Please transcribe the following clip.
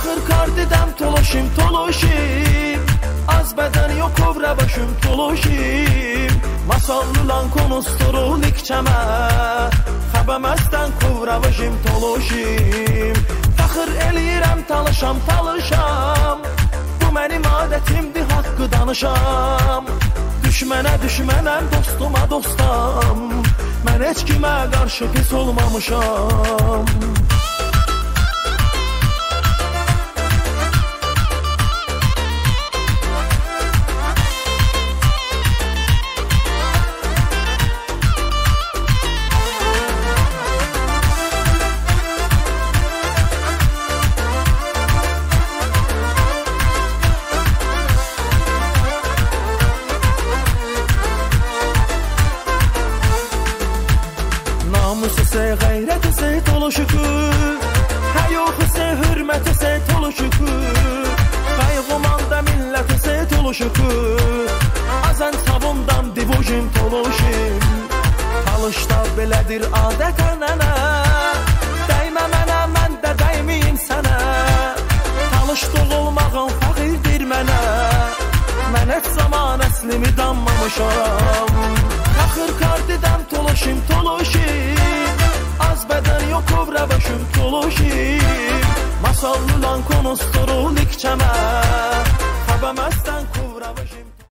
Faxır kardidəm toluşim az bədən yoxov rəbəşim toluşim masallılan konusturul ikçəmə xəbəməzdən qovrəvəşim toluşim Faxır eləyirəm talışam bu mənim adətimdir haqqı danışam düşmənəm dostuma dostam mən heç kimə qarşı pis olmamışam Namusu gayreti se tolu şükür Hayuhu se hürmeti se tolu şükür Kaygımanda milleti se tolu şükür Azen sabundan divujim toluşim Talışda belədir adət ənənə Dəymə mənə, mən də dəyməyim sənə Talışdıq olmağın fəxirdir mənə Mən heç zaman əslimi danmamışam Faxır kardidəm toluşim az bədən yoxov rəbəşim toluşim masallılan konusturul ikçəmə xəbəməzdən qovrəvəşim